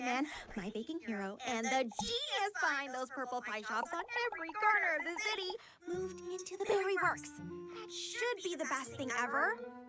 Man, my baking hero, and the genius behind those purple pie shops on every corner of the city, moved into the Berry Works. That should be the best thing ever.